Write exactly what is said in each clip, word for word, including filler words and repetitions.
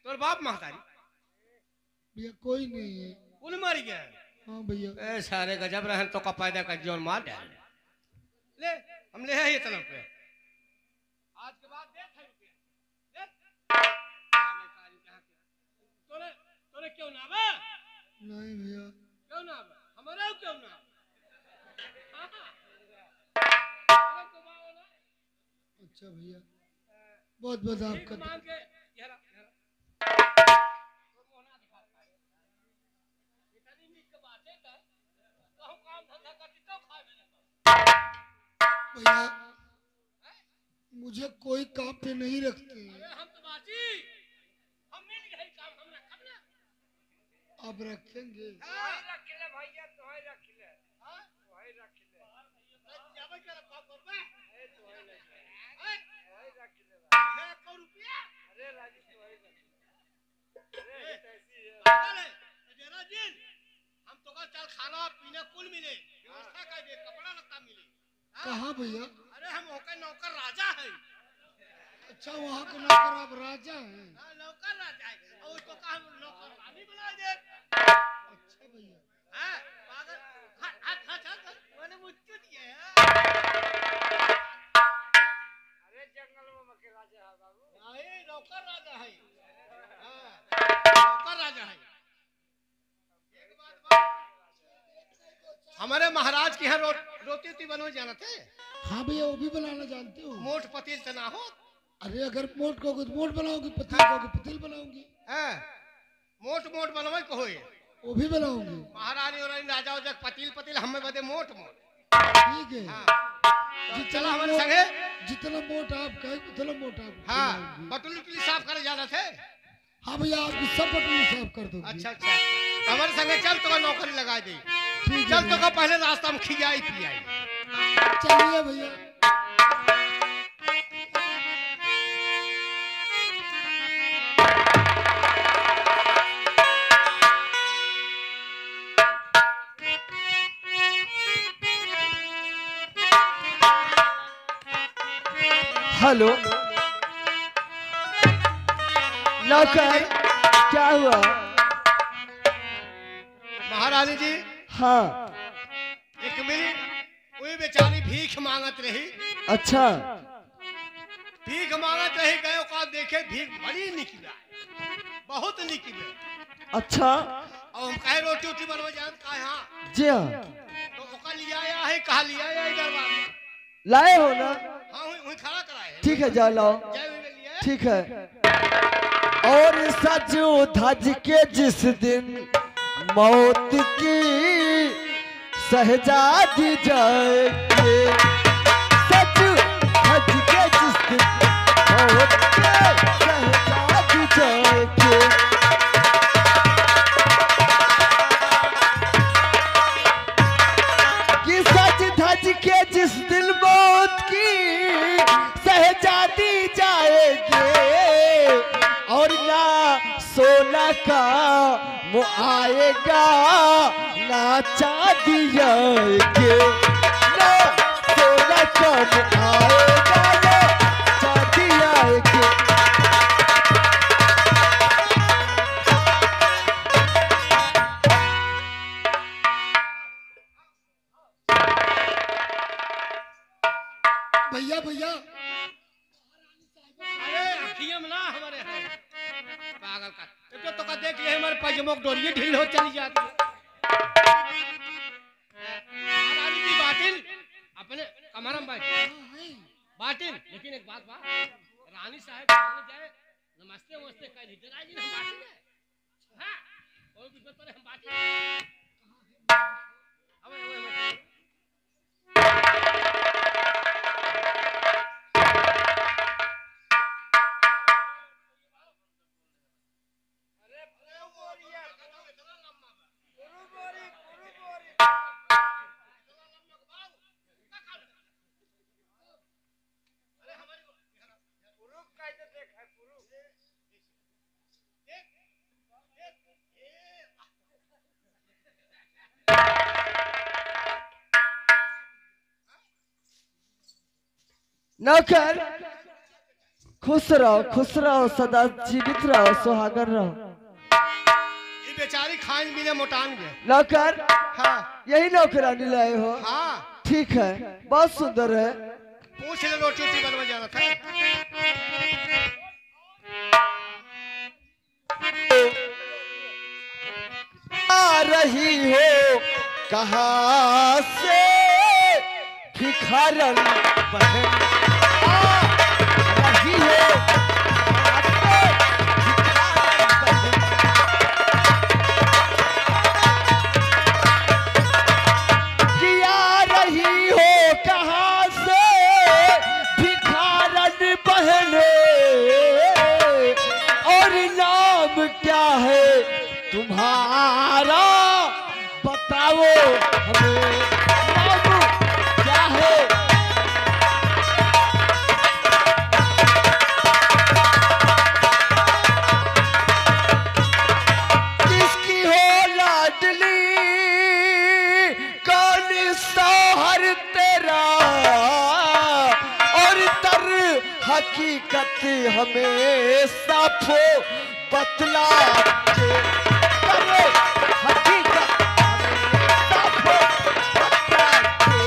तोर बाप महतारी भैया कोई नहीं है। कुल मर गया। हाँ भैया। ए सारे गजब रहन तो का पैदा कर जोन मार डाल ले हम ले है इतना पे आज के बाद दे था रुपया ले तोरे तोरे क्यों ना बा नहीं भैया क्यों ना बा हमारा क्यों ना अच्छा भैया बहुत बहुत आपका मांग के यारा भैया मुझे कोई काम पे नहीं रखते। अरे हम तो बाजी हम मिल गए काम हम रखब ना आप रखेंगे। हां रख ले भैया तोय रख ले हां तोय रख ले जाबे कर बाप करबे ए तोय ले ए तोय रख ले है सौ रुपया अरे राजी तोय रख अरे ऐसी है पागल है तेरा जिन हम तो का चल खाना पीना कुल मिले व्यवस्था कर दे कपड़ा लत्ता मिले कहाँ भैया? अरे हम ओके नौकर राजा है। अच्छा वहाँ का नौकर आप राजा हैं? हाँ नौकर राजा है और उसको कहा नौकर रानी बना दे। अच्छा भैया। हाँ पागल हट हट हट हट मैंने मुझको दिया है। अरे जंगल में मक्के राजा है बाबू। नहीं नौकर राजा है। हाँ नौकर राजा है। एक बात बात हमारे महाराज के यहाँ रो, रोटी रोटी बनो जाना थे। हाँ भैया वो भी बनाना जानते हो? मोट पतील से ना हो। अरे अगर मोट कहोगे तो मोट बनाओगे, पतील कहोगे पतील बनाओगी। हाँ मोट मोट बनवाई कहो ये वो भी बनाओगे। महारानी और राजा हो जग पतील पतील हमें बदे मोट मोट ठीक है। हाँ जितना हमारे मोट संगे जितना मोट आप कहे उतना मोट आप हाँ बटुली के लिए साफ करे जाना थे। हाँ भैया आपकी सब बटुली साफ कर दो। अच्छा अच्छा तो हमारे संगे चल तो नौकरी लगा दे। चल तो का पहले रास्ता में खियाई पियाई। चलिए भैया। हेलो नौकर क्या हुआ? महारानी जी हाँ एक मिनट वही बेचारी भीख मांगत रही। अच्छा भीख मांगत रही गए का देखे भीख बड़ी निकला बहुत निकले। अच्छा और हम कहे रोटी रोटी बनवा जान का यहाँ जी हाँ तो ओका लिया आया है कहा लिया आया है दरबार में लाए हो ना? हाँ वही वही खड़ा कराए है। ठीक है जा लाओ। जय हुई में लिया है। ठीक है। और सजो धज के जिस दिन मौत की सहजादी जाएगी सजो धज के जिस दिन मौत की सहजादी जाएगी कि सज धज के जिस दिन मौत की सहजादी जाएगी और ना सोना का वो आएगा ना चांदी आएगी ना सोना का वो आएगा ना चांदी आएगी। भैया भैया अरे अखियम ना हमारे हैं पागल का तो तो का देख ले हमारे पजमोक डोरिये ढील हो चली जाती है। महारानी की बाटिल अपने कमरम बैठ बाटिल लेकिन एक बात बा रानी साहब सामने जाए नमस्ते नमस्ते कह दी राजी हम बाटिल है। हां कोई भी पर हम बाटिल अब अब नौकर खुश रहो खुश रहो सदा जीवित रहो सुहागर रहो। ये बेचारी खान भी ने मोटान गए। नौकर हाँ यही नौकरानी लाए हो? हाँ ठीक है बहुत सुंदर है। पूछ ले रोटी रोटी बनवा जाना था। आ रही हो कहाँ से भिखारन बहन आ रही हो कहाँ से भिखारन बहन कि आ रही हो कहाँ से भिखारन बहन और नाम क्या है तुम्हारा बताओ हमें नाम क्या है? किसकी हो लाडली कौन सोहर तेरा और तर हकीकत हमें साफो बतला के करे हकीकत हमें साफो बतला के।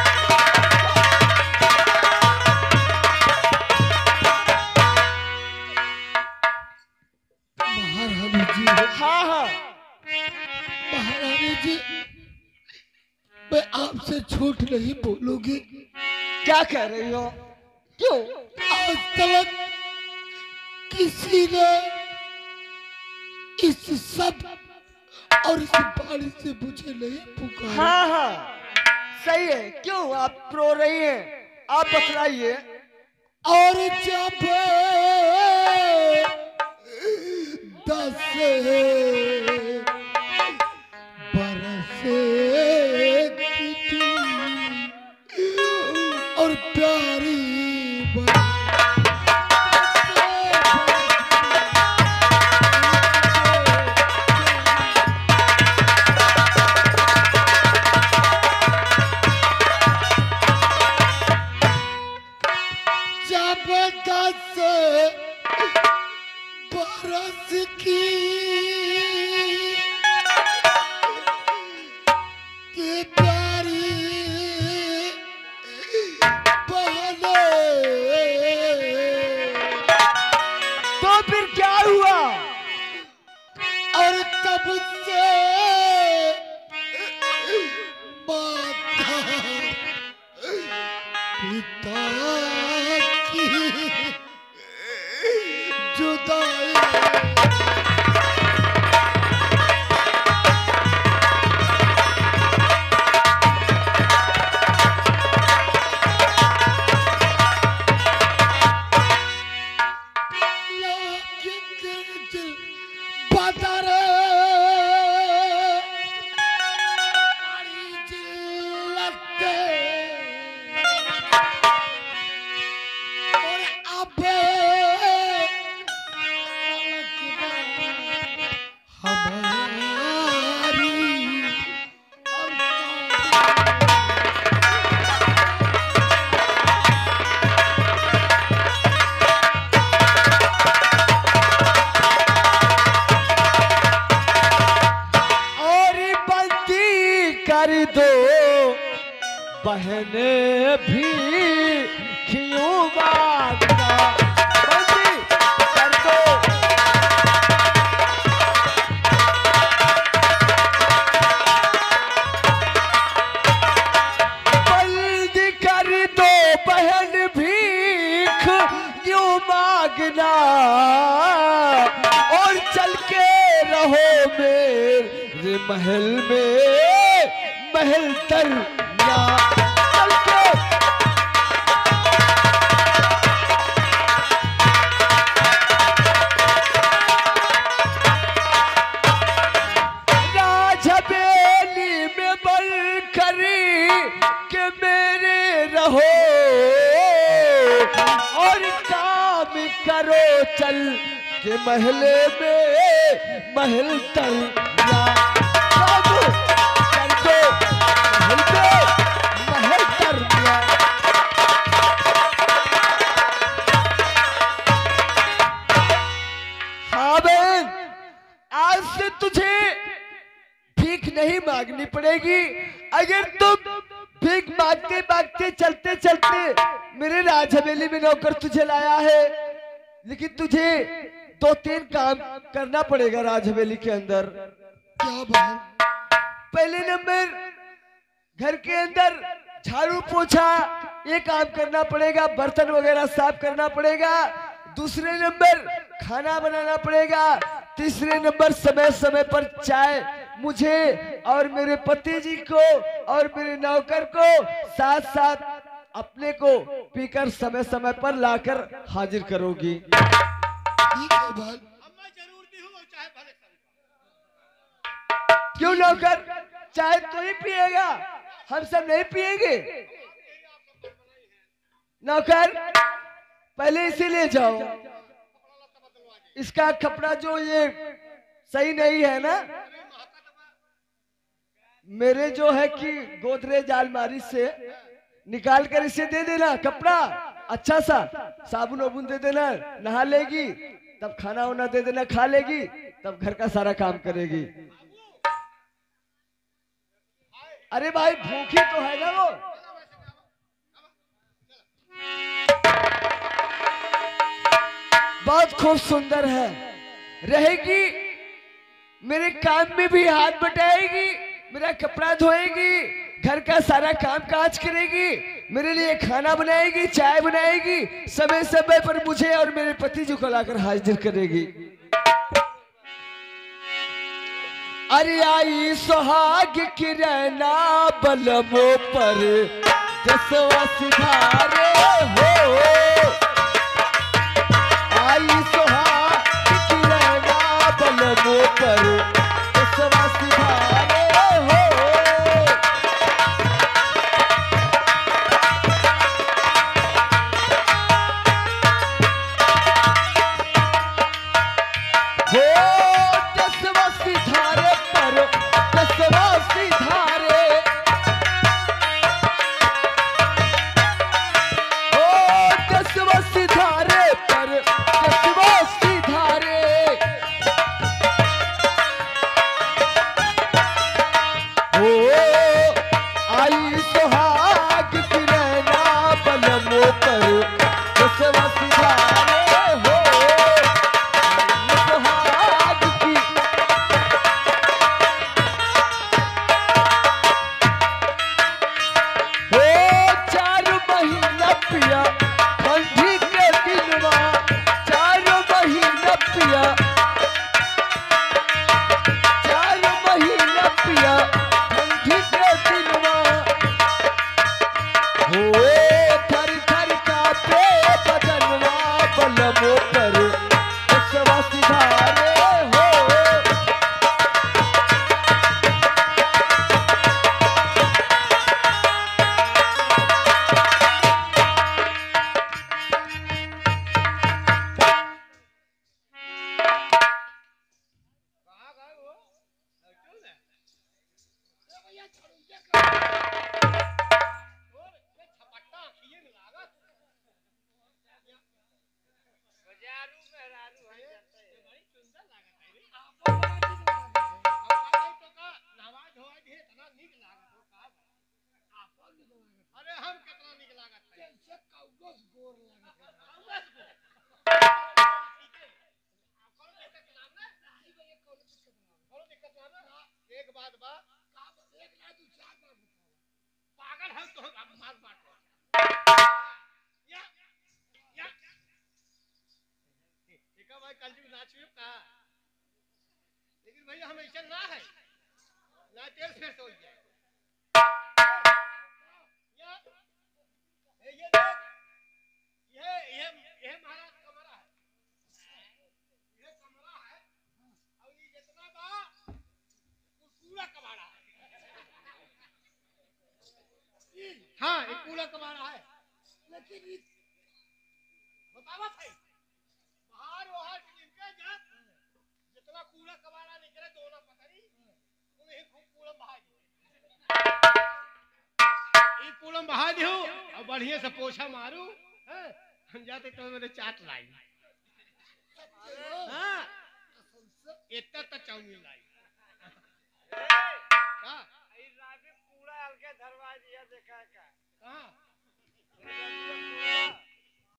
महारानी जी हाँ हाँ महारानी जी मैं आपसे झूठ नहीं बोलूंगी। क्या कह रही हो? क्यों? आज तक किसी ने इस सब और इस बाड़ी से मुझे नहीं पुकारा। हाँ हाँ सही है। क्यों आप रो रही हैं? आप बतलाइए। और जब दस बरस की थी और प्यारी जब दस बरस की ये प्यारी बहने तो फिर क्या हुआ? और तब से माता पिता की जुदाई कर दो बहने भी क्यों मांगना बंदी कर दो। बंदी कर दो बहन भीख यूं मांगना और चल के रहो मेरे महल में महल तर या चल के राजबेली में बल करी के मेरे रहो और काम करो चल के महले में महल तर या बहन, आज से तुझे भीख नहीं मांगनी पड़ेगी। अगर तुम भीख मांगते मांगते चलते चलते मेरे राज हवेली में नौकर तुझे लाया है, लेकिन तुझे दो तीन काम करना पड़ेगा राज हवेली के अंदर। क्या बहन? पहले नंबर, घर के अंदर झाड़ू पोछा ये काम करना पड़ेगा, बर्तन वगैरह साफ करना पड़ेगा। दूसरे नंबर, खाना बनाना पड़ेगा। तीसरे नंबर, समय समय पर चाय मुझे और मेरे पति जी को और मेरे नौकर को साथ साथ अपने को पीकर समय समय पर लाकर हाजिर करोगी। ठीक है बहन। अम्मा जरूर दी हूँ चाहे भले कभी। क्यों नौकर, चाय तो ही पिएगा, हम सब नहीं पिएंगे। नौकर, पहले इसे ले जाओ। इसका कपड़ा जो ये सही नहीं है ना, मेरे जो है कि गोदरेज अलमारी से निकाल कर इसे दे देना कपड़ा अच्छा सा, साबुन वाबुन दे देना, नहा लेगी, तब खाना वाना दे देना, खा लेगी, तब घर का सारा काम करेगी। अरे भाई भूखी तो है ना वो। बहुत खूब सुंदर है, रहेगी, मेरे काम में भी हाथ बटाएगी, मेरा कपड़ा धोएगी, घर का सारा काम काज करेगी, मेरे लिए खाना बनाएगी, चाय बनाएगी, समय समय पर मुझे और मेरे पति जी को लाकर हाजिर करेगी। अरे आई सुहाग की रहना बलमों पर जसवा सिधारे हो, आई सुहाग की रहना बलमों पर जसवा सिधारे हो। लेकिन भैया हम ऐसा ना है ना तेल फेर हो जाए। ये ये देख, ये ये ये महाराज कमरा है, ये कमरा है और ये जितना बा पूरा कबाड़ा है। हाँ ये पूरा कबाड़ा है, लेकिन बतावा भाई बाहर वहां निकल जा, जितना कूड़ा कबाड़ा निकले दोनों पता नहीं उन्हें खूब कूड़ा बहा दे, ये कूड़ा बहा दे और बढ़िया से पोछा मारू, हम जाते तो मेरे चाट लाई। हाँ इतना तो चाउमीन लाई ए, का ई राबी कूड़ा हल्के धरवा दिया देखा का